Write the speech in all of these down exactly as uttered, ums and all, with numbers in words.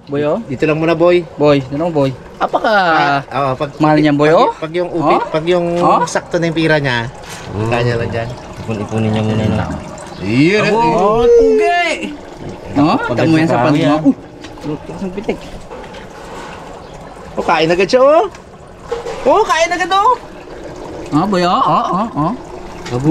Boy, oh. Dito lang muna, boy. Boy, ano boy? Apaka Ah, oh, pag mahal niyan, boy, pag, oh? Pag yung upi, Oh? pag yung Oh? sakto na yung pira niya, Mm. kanya lang dyan. Ipon-ipunin niya muna na. Iyon. Oh, pugi! No, tamo yan sa Pagod pag sa mo. Uh, lutok ng pitik. Oh, kain agad siya, oh. Oh, kain agad, oh. Ah, boy, oh, oh, oh, oh. Abo.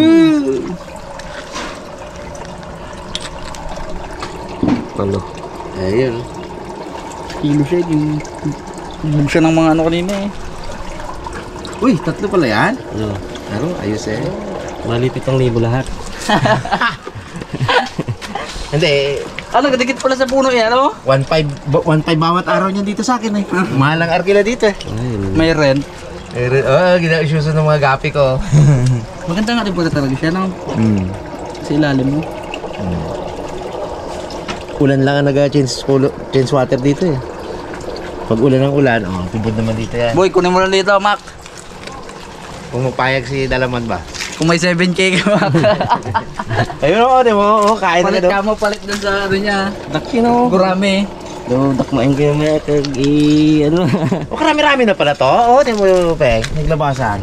Ano? Ayun. Kilo siya, yung... Yung siya ng mga ano kanina eh. Uy, tatlo pala yan. Ano? Ano, ayos eh. Bali pitong libo lahat. Hindi, Ano, kadikit pala sa puno yan, oh? one five one five bawat araw niyan dito sa akin eh. Mahal ang arkila dito eh. Ayun. May rent. Eh, oh, gina-isuso ng mga gapi ko. Maganda nga rin pala talaga siya, no? Hmm. Sa ilalim mo. Ulan lang ang nag-change change water dito eh. Pag ulan ng ulan, oh, tubod naman dito yan. Boy, kunin mo lang dito, Mac. Pumapayag si Dalaman ba? Kung may seven K ka, Mac. Ayun oh, di mo, oh, kain na Palit ka ka mo, palit dun sa ano niya. Dakino. Gurame. Do dakmain ko yung may kag i ano. Oh, karami-rami na pala to. Oh, di mo, Peng, naglabasan.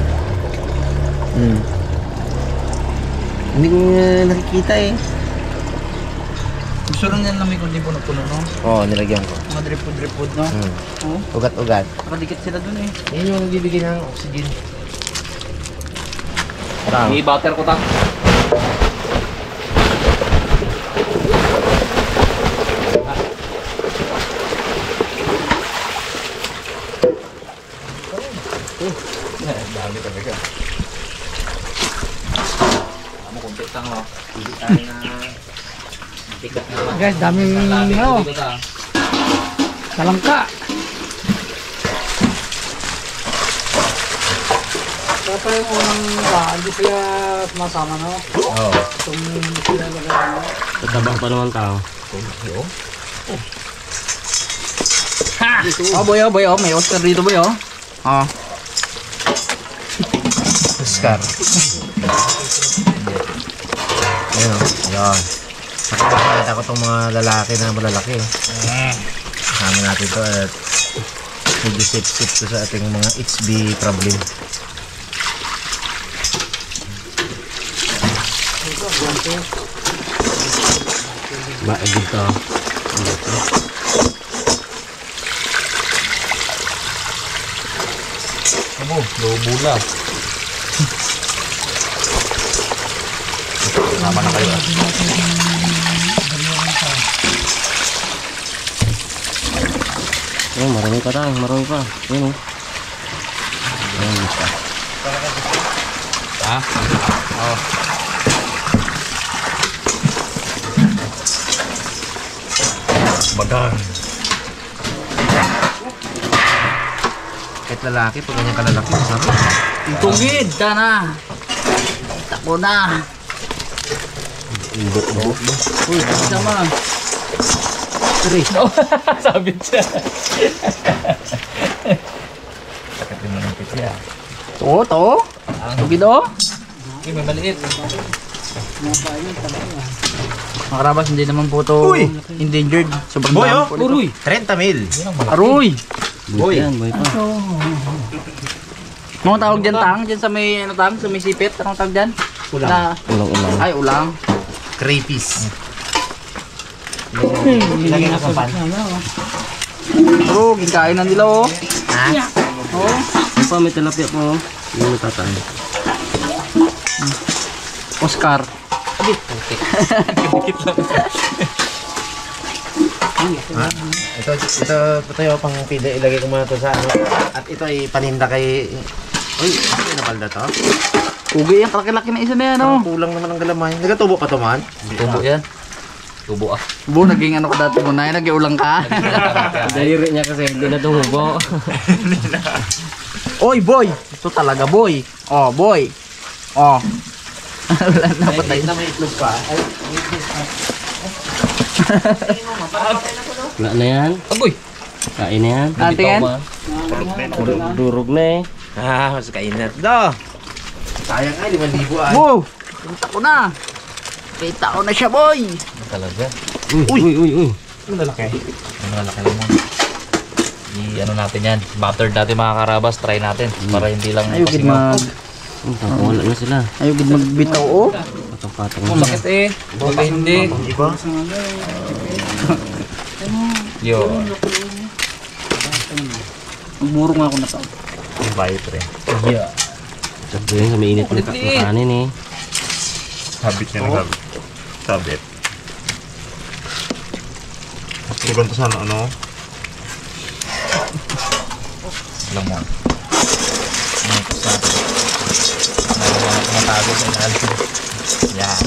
Hmm. Hindi ko uh, nakikita eh. Gusto rin yan namin kung di puno-puno, no? Oo, oh, nilagyan ko. Mga dripod-dripod, no? Hmm. Oo. Ugat-ugat. Nakadikit sila dun eh. Yan yung bibigyan ng oxygen. I-butter ko ta. Dami talaga. Amo konti tang no. Hindi tayo na tikat na. Guys, daming ano, talangka. Kaya pa yung unang ba, hindi sila sumasama, no? Oo. Itong sila nagano. Tatabang pa naman tao. Ha! Oh boy, oh boy, oh. May Oscar dito boy, oh. Oh. Oscar. Ayun o. Ayun. Nakakakita ko itong mga lalaki na malalaki. Kasama natin ito at medyo sip-sip to sa ating mga H B problem. Ba dito. Amo, lobo na. Sama na kayo. Oh, marami pa tayo, marami pa. Ayun oh. Ayun pa. Ha? Oh. Bagang. Kahit lalaki, pag ganyan kalalaki, masarap. Tugid ka na. Tako na. Uy, sama. Tres. Sabit siya. Sakit din mo ng piti ah. To, to. Tugid oh. Okay, may maliit. Mga karabas, hindi naman po to Uy! endangered. Sobrang Boy, dami oh! po nito. Uy! thirty mil. Aroy! Boy yan, boy pa. Mga tawag dyan tang? Dyan sa may, ano tang? Sa may sipit? Anong tawag dyan? Ulang. Na, Ulang-ulang. ay, ulang. Crayfish. Ilagay na sa pan. Bro, ginkain na nila oh. Ha? Oh. Yung pa may tilapia po. Yung natatay. Oscar. Ha? Ito, ito, ito yung pang pide. Ilagay ko muna ito sa ano. At ito ay paninda kay... Uy, ano yung napalda to? Ugi yan, kalaki-laki na isa na yan oh. Parang kulang naman ang galamay. Nagatubo pa to man? Tubo yan. Tubo ah. Bu, naging ano ka dati mo na, nag-iulang ka. Dahiri niya kasi hindi na tumubo. Oy, boy! Ito talaga, boy. Oh, boy. Oh. Wala na, patay na. may itlog pa. Ay, Wala na yan. Aboy! Kain na yan. Ah, tingin? Dur- Durog na eh. ah, mas kainat do. Sayang ay, limang libo ay. Bu! Kita ko na. Kita ko na siya, boy. Talaga? Uy, uy, uy, uy. Malalaki. Ang malaki naman. I ano natin yan. Buttered natin mga karabas. Try natin. Para hindi lang Ayun, gid pasingaw. mag... Wala na sila. Ayun, gid magbitaw oh. Patong-patong Oh, sakit eh. Baka hindi. Iba? Yo. Magmurong ako na tao. Yung bayo pre. Yeah. Sabi yun, sa may init na Kulit-lit. kanin eh. Sabit niya ng sabit. Sabit. Mas ganito sana ano? Alam mo. Ano ito sa atin? Tumatago sa ilalim. Yan.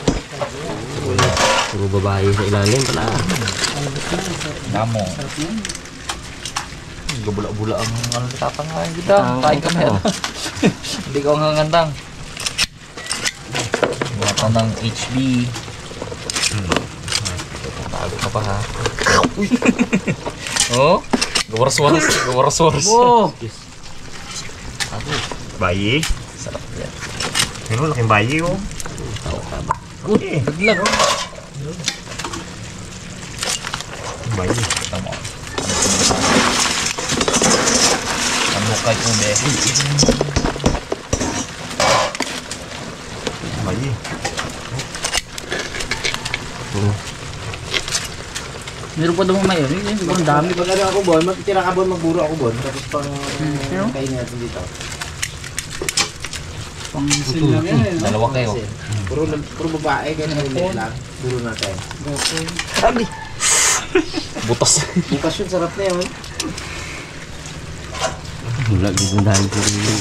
Puro babae sa ilalim pala. Alam mo. Gabula-bula ang ano natatangayin kita. Kain kami ano. Hindi ko ang hangandang. Mga ka ng H B. Tago ka pa ha. Oh? Gawaras-waras. Gawaras-waras. Oh! Bayi? Sarap yan. Ano, laking bayi oh. Tao ka ba? Eh, Naglag. bayi. Ito mo. Ano kay ube? Bayi. Meron pa daw may yun. Ang dami. Pag ano ako bon, magtira ka bon, magburo ako bon. Tapos pang kainin natin dito. Pang sila yan eh. no? Dalawa kayo. Puro, puro babae, ganyan ulit lang. Buro natin. Sabi. Butas. Bukas yun, sarap na yun. Wala gid dahil sa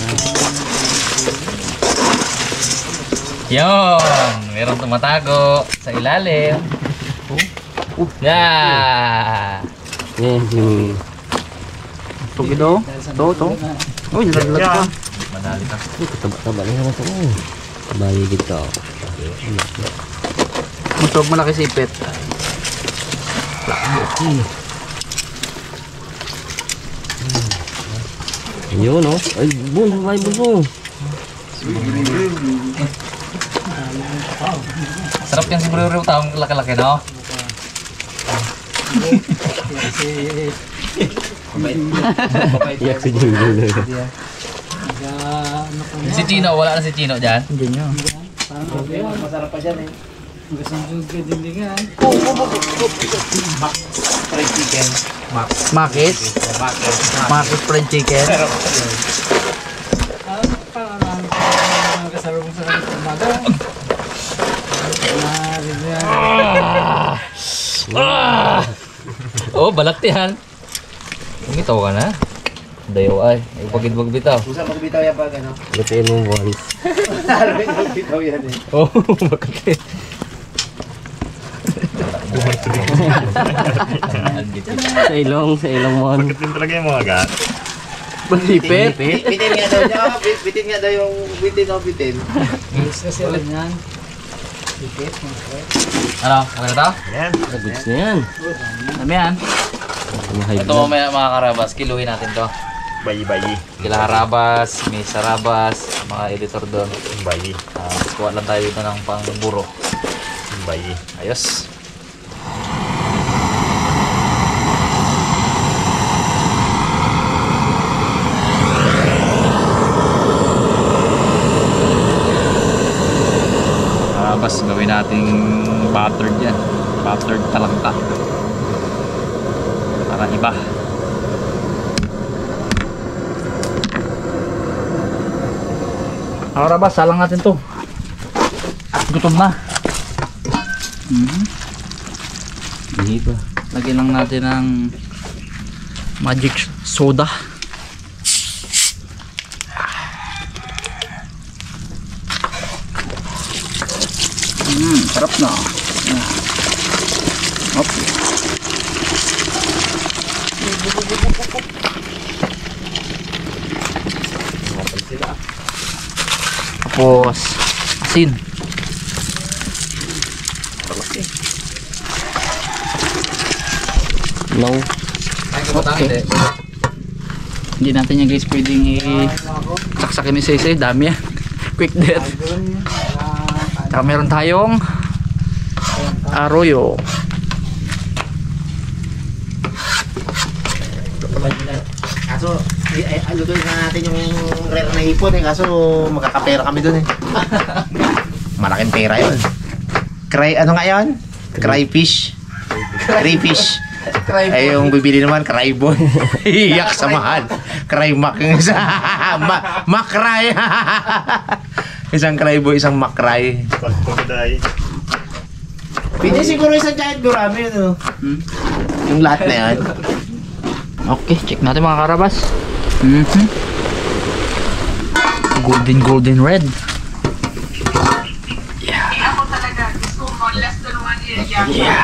Yon, meron tumatago sa ilalim. Oh. Yeah. yan yung Ito gido. Ito, ito. Uy, nalaglag pa. Madali ka. taba-taba na naman ito. Bayi dito. Masog malaki sipit. Yun oh. Ay, bun, babae bunso. Sarap yan siguro yung taong laki-laki, no? Iyak si Jingle. Si Chino, wala na si Chino dyan. Hindi nyo. Masarap pa dyan eh. Fried chicken. Mac. Makis. Mac. Makis fried chicken. Oh, balaktihan. Umitaw ka na. Dayo ay. Ipagidwag bitaw. Usap magbitaw yan pag ano. Lutuin mo once. Talagang magbitaw yan eh. Oh, bakit eh? Sa ilong, sa ilong mo. Bakit din talaga yung mga gat? Malipit. Bitin nga daw niya. Bit- Bitin nga daw yung bitin o bitin. Kasi alam yan. Ano? Okay na to? Yan. Goods na yan. Dami yan. Mahay Ito mamaya mga karabas, kiluhin natin to. Bayi-bayi. Kila Harabas, may Sarabas, mga editor doon. Bayi. Uh, kuha lang tayo dito ng pangburo. Bayi. Ayos. Harabas, gawin nating buttered yan. Buttered talangka. Para iba. Arabas, salang natin to. At gutom na. Mhm. Hindi pa. Lagyan lang natin ng magic soda. Hmm, sarap na. Yan. Hop. Tapos asin. No. Okay. Hindi natin yan guys pwedeng i-saksakin ni Sese. Dami yan. Quick death. Saka meron tayong arroyo. lulutuin na natin yung rare na hipon eh. Kaso magkakapera kami dun eh. Malaking pera yun. Cry, ano nga yun? Crayfish. Crayfish. Ay yung bibili naman, Crayboy. Iyak sa mahal. Craymac yung isa. Ma Makray. Isang Crayboy, isang Makray. Pwede siguro isang giant gurami yun. Hmm? Yung lahat na yan. Okay, check natin mga karabas. Mm-hmm. Golden, golden red. Yeah. Yeah.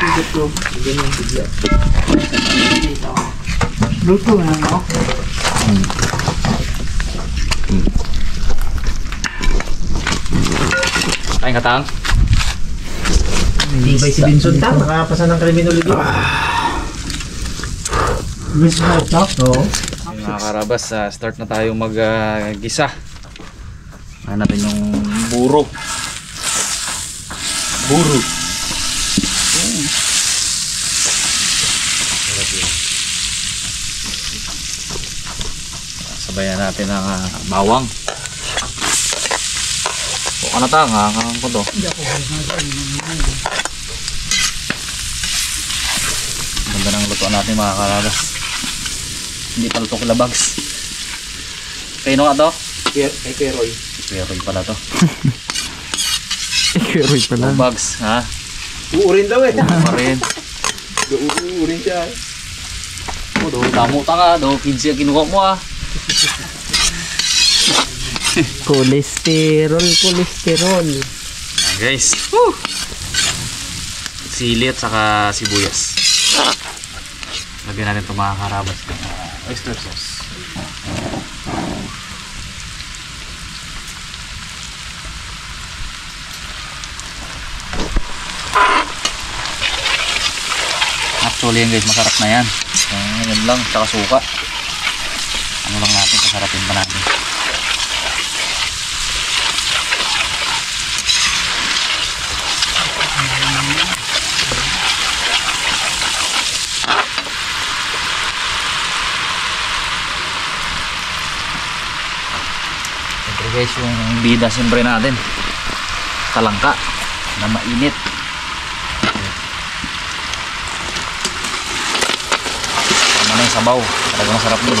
Luto na, no? Hmm. Kain ka tang? Tibay si Vincent Tang. Nakapasa ng kriminology. Vincent Tang? Oo. Mga karabas, uh, start na tayo mag-gisa. Uh, Ano natin yung buro. Buro. Sabayan natin ang uh, bawang. O ano ta, ngakakang ko to. Ganda ng lutuan natin mga karabas. Hindi pa luto kilabags. Kaino nga to? Kay Keroy. Keroy pala to. Keroy pala. Bags, ha? Uurin daw eh. Pa rin. Uurin siya. O, do, damo ta ka. Do, kids yung kinuha mo ah. Kolesterol, kolesterol. Ayan guys. Woo! Sili at saka sibuyas. Lagyan natin itong mga karabas. Uh, oyster sauce. Actually yan guys, masarap na yan. Uh, yan lang, saka suka. Ano lang natin, sasarapin pa natin. Siyempre guys, yung bida siyempre natin, talangka na mainit. Tama na yung sabaw, talagang masarap din.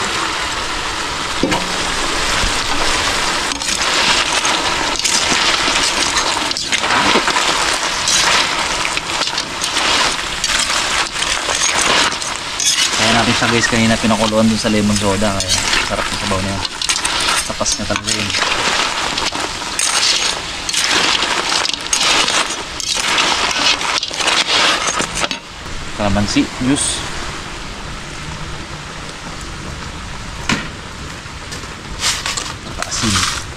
Kaya natin siya guys kanina pinakuluan dun sa lemon soda, kaya sarap yung sabaw na yan. Tapas niya talaga yun. Kalamansi, juice. Saka asin.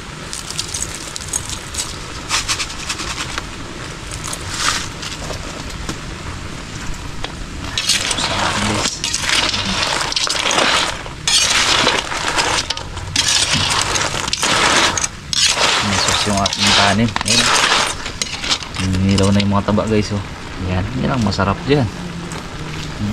Tapos na natin guys. Yung ating kanin. Ayan. Nilaw na yung mga taba guys. Oh. Yan. Yan ang masarap dyan. Hmm.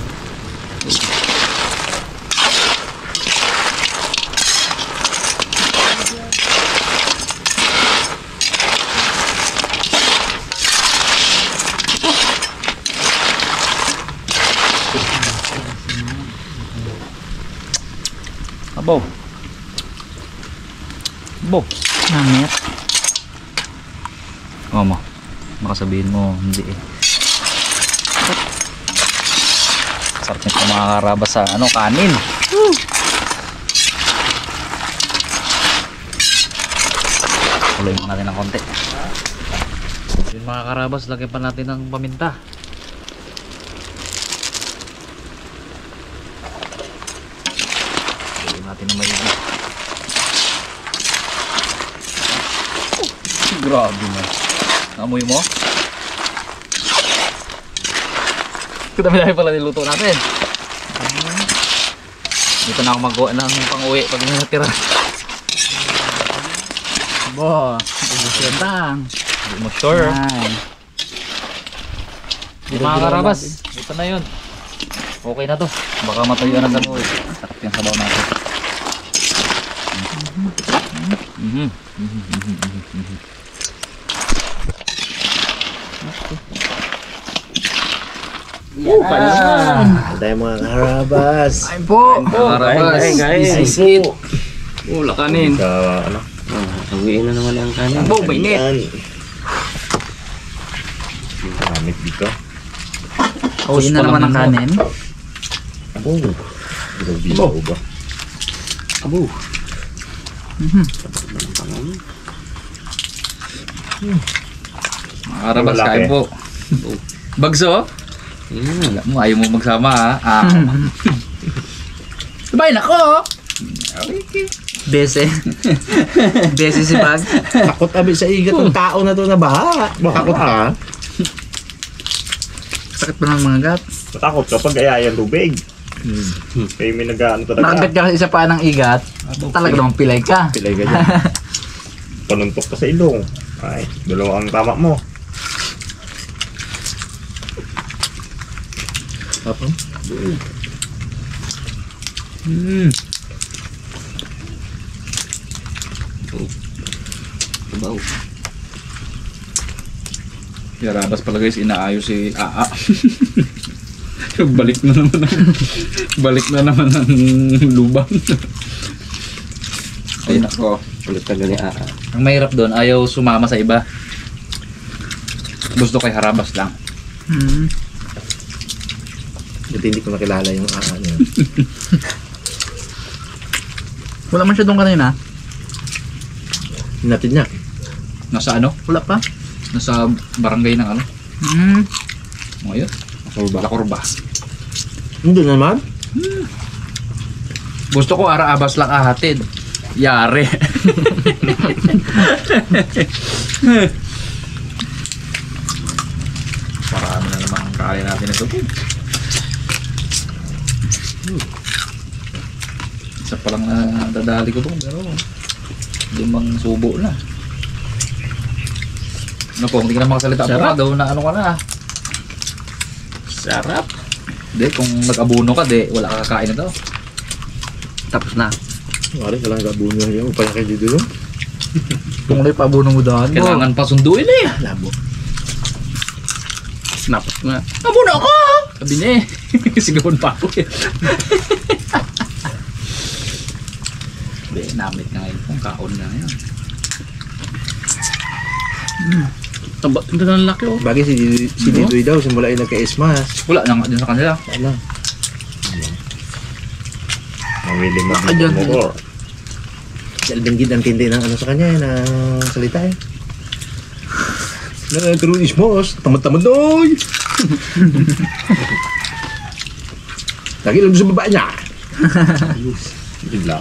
Abo. Abo. Namit. Oo mo. Makasabihin mo, hindi eh. Sarap nito mga karabas sa ano, kanin. Woo! Kuloyin mo natin ng konti. Yun mga karabas, lagyan pa natin ng paminta. Lagyan natin ng maigi. Grabe na. Amoy mo? Kadami-dami pala niluto natin. Dito na ako magawa ng pang-uwi pag natira. Bo, ubus yan tang. Hindi mo sure. Ay. Yung mga karabas, ito na yun. Okay na to. Baka matuyo na sa uwi. Sarap yung sabaw natin. Mhm. Mhm, mhm, mhm, mhm. Yan. Tayo mga karabas. Kain po! Karabas. Kain, kain, kain. Sisit. Oh, lakanin. Sa ano? Ah, Awiin na naman ang kanin. Bo, mainit. Yan. Maramit dito. Uwi na naman ang kanin. Oh. Bilo ba? Abo. Mga karabas, Malaki. kain po. Bagso? Mm. Wala mo, ayaw mo magsama ha. Ah. Sabay na ko! Bese. Bese si Bag. Takot abi sa igat ng tao na to na baha. Takot ka. Sakit pa ng mga gat. Matakot kapag ayayan tubig. Hmm. Kaya may nag-ano talaga. Nakagat ka sa isa pa ng igat. Talaga namang pilay ka. Pilay ka dyan. Panuntok ka sa ilong. Ay, dalawa ang tama mo. Apa? Hmm. Sabaw. Karabas pala guys, inaayos si Aa. Balik na naman ang, balik na naman ang lubang. Ay nako. Ulit ka gani ah. Ang mahirap doon, ayaw sumama sa iba. Gusto kay harabas lang. Hmm. Buti hindi ko nakilala yung aa niya. Wala man siya doon kanina. Hinatid niya. Nasa ano? Wala pa. Nasa barangay ng ano? Hmm. Ngayon? Lakurba. Lakurba. Hindi naman. Gusto ko ara-abas lang ahatid. Yari. Marami na naman ang kaya natin ito. Isa pa lang na dadali ko doon, pero limang subo na. Ano po, hindi ka na makasalita Sarap. pa daw na ano ka na. Sarap. Hindi, kung nag-abuno ka, di, wala ka kakain na daw. Tapos na. Wala ka lang gabuno niya. Upaya kayo dito doon. Kung ulit pabuno mo doon. Kailangan pa sunduin eh. Labo. Napos nga. Abuno ako! Sabi niya eh. Sigawan pa ako eh. Hindi, namit na ngayon kung kaon na ngayon. Tamba, ito na laki oh. Bagay si, si No? Didoy daw, simula ay nagka-esmas. Wala na nga din sa kanila. Ano? Mamili mo Ah, dyan. ng motor. Si Alvin Gid ang tindi ng ano sa kanya, eh, ng salita eh. Nagkaroon ismos, tamad-tamad doy! Lagi lang doon sa baba niya. Bigla.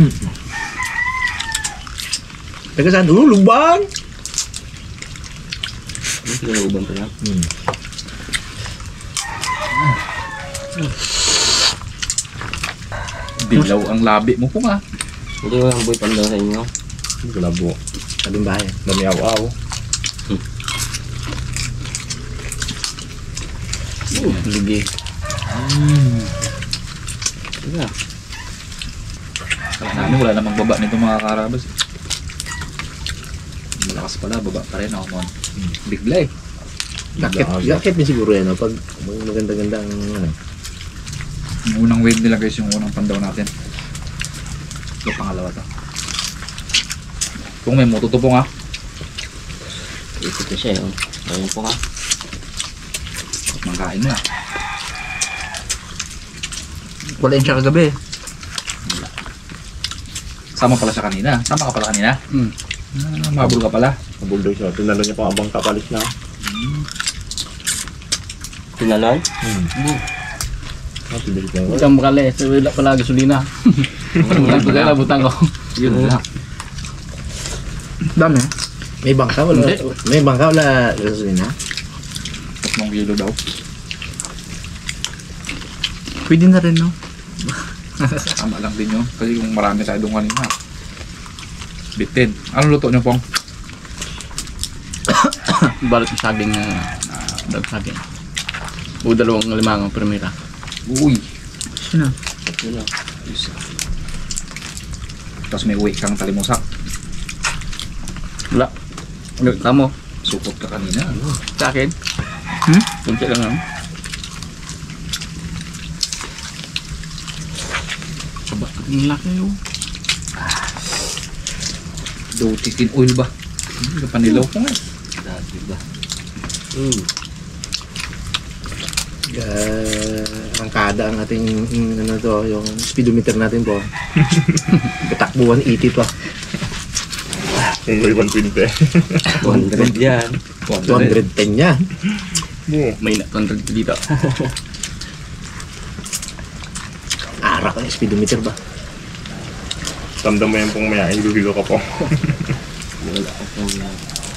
Taga saan? Oh, lubang! Ano pinauban pa lang? Hmm. Dilaw ang labi mo po nga. Hindi mo ang boy pandaw sa inyo. Galabo. Saling bahay. Damiaw-aw. Ligi. Diba? Kala namin wala namang baba nito mga karabas. Malakas pala, baba pa rin ako mo. Bigla eh. Yakit, yakit din siguro yan. oh, Pag maganda-ganda ang ano. Yung unang wave nila guys, yung unang pandaw natin. Ito pangalawa to. Kung may mututupong ha. Ikot ko siya yun. Ayun po ka. Mangkain mo na. Wala yun siya kagabi. Sama pala siya kanina. Sama ka pala kanina. Hmm. Ah, mabul ka pala. Nabuldoy siya. Tinalo niya pang abang kapalis na. Tinalan? Hmm. Ah, tibilit na. Butang bakali. So, wala pala gasolina. Butang ko kaya butang ko. Yun lang. Dami. May bangka wala? Hindi. May bangka wala gasolina? Tatlong kilo daw. Pwede na rin no. Tama lang din yun. Kasi kung marami tayo doon kanina. Bitin. Ano luto niyo pong? Balat ng saging na dag saging. O dalawang limangang primera. Uy. Wala. Tamo. Supot ka kanina. Ano? Sa akin. Hmm? Kunti lang naman. Aba, ang laki yun. Dutikin oil ba? Hindi ka panilaw ko nga. Dati ba? Mm. Uh, angkada ang ating mm, ano to, yung speedometer natin po. Katakbo one eighty to. Kung may one twenty. one hundred yan. two ten yan. Oo. May na two hundred dito. Arak ang speedometer ba? Tandaan mo yan pong maya, hilo-hilo ka po. Wala ko pong yan.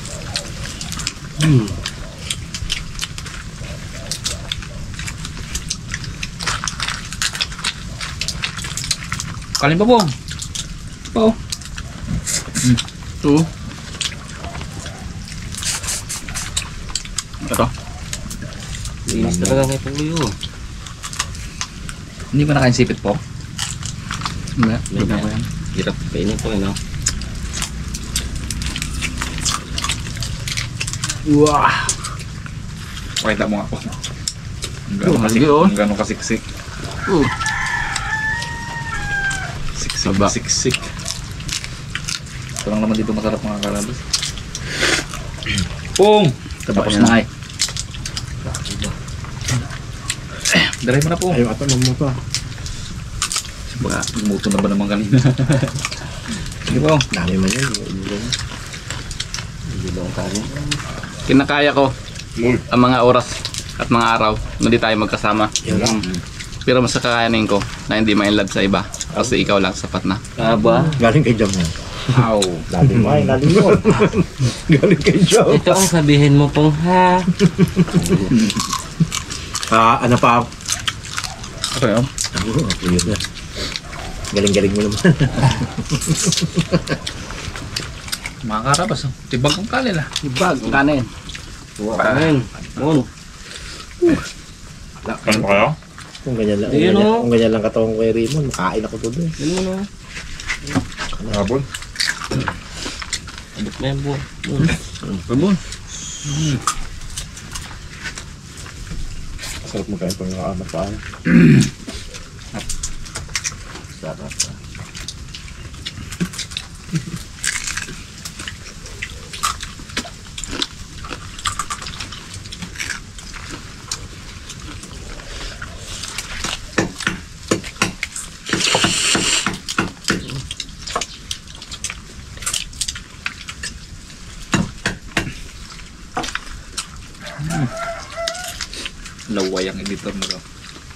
Kalim pa po. Po. Ito. Ito. Linis talaga kay Puyo. Hindi ba nakain sipit po? Hindi. May Hindi ko yan. Hirap kainin po, ano? Wah. Pakita mo nga po. Ang Oh, gano'ng kasik, lagi, oh. ang gano'ng kasiksik. Uh. Siksik, Aba. siksik. Ito lang naman dito masarap mga karabas. Pong! Tapos yan. na ay. Daray mo na po. Ayaw ata mo pa. Baka lumuto na ba naman kanina? Sige po. Dami man yan. Hindi lang kanin. Kinakaya ko Uy, ang mga oras at mga araw na di tayo magkasama. Yan lang. Pero mas kakayanin ko na hindi ma-inlove sa iba. Kasi ikaw lang sapat na. Aba. Galing kay Jam yan. Ow. lalim mo ay, lalim mo. Galing kay Jam. Ito ang sabihin mo pong ha. Ah, ano pa? Okay, oh. Ano, tuyot na. Galing-galing mo naman. Mga karabas, oh. Tibag ang kalil ah. Ibag, kanin. Huwag kanin. Mon. Ano pa kayo? Kung ganyan lang, Ayun, kung ganyan, oh. kung ganyan lang katawang kay Raymond, makain ako to doon. Yan mo no. Habol. Abot na yan po. Pabon. Sarap mo kain pang mga anak pa. Sarap. Laway ang editor na to.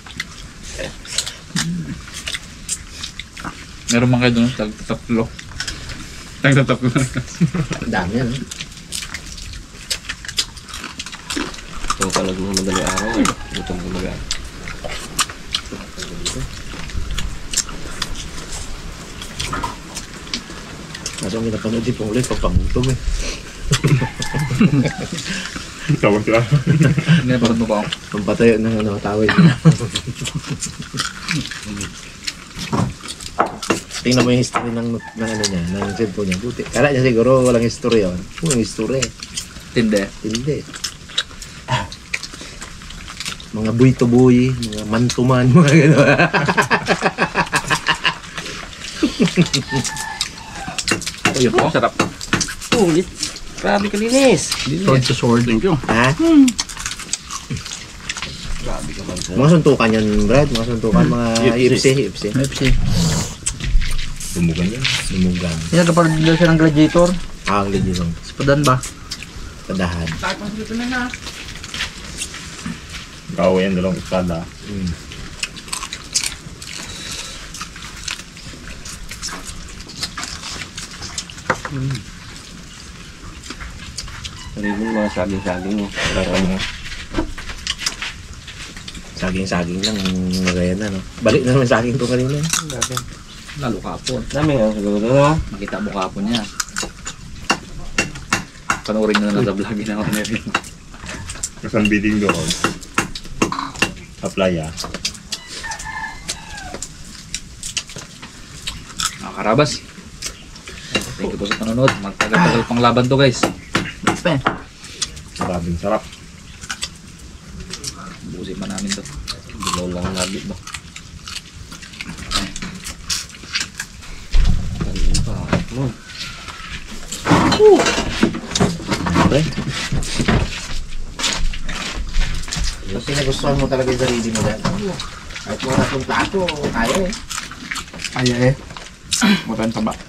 Meron man kayo doon, tag-tataplo. Tag-tataplo. Ang dami yan. eh. Ito palag mo madali araw. eh. Gutom ko mag Kaso may napanood din pong ulit pag pagutom eh. Tawag sila. Hindi na parang mo ba ako? Pampatayo ng ano, tawid niya. Tingnan mo yung history ng, ng ano niya, ng cellphone niya. Buti. Kala niya siguro walang history yun. Walang history. Tinde. Hindi. Mga buy to buy, mga man to man, mga gano'n. Ayun po. Sarap. Oh, lit. Grabe kalinis. Sword to sword. Thank you. Ha? Grabe ka man. Mga suntukan yan, Brad. Mga suntukan, mga U F C. U F C. U F C. F C. Tumugan yan. Lumugan. Yan, kapag daw siya ng gladiator. Ah, ang legit ng Espadan ba? padahan. Kawa yan, dalawang espada. Mm. Sarili mo mga saging-saging mo. Tara mo. Saging-saging lang, magaya na, no? Balik na naman saging ko kanina. Lalo kapon. Dami nga siguro no? Makita mo kapon niya. Panoorin nyo na lang sa vlog na ako meron. Kasi ang bidding doon. Apply ah. Mga karabas. Thank you po sa panonood. Magtagal-tagal pang laban to guys. Next pa. Grabing sarap. Busin pa namin to. Dilaw lang ang lagi ba? Kanina pa. Mo. Okay. Kasi nagustuhan mo talaga yung sarili mo dyan. Kahit mo na itong plato, kaya eh. Ay, ay. Mutan taba.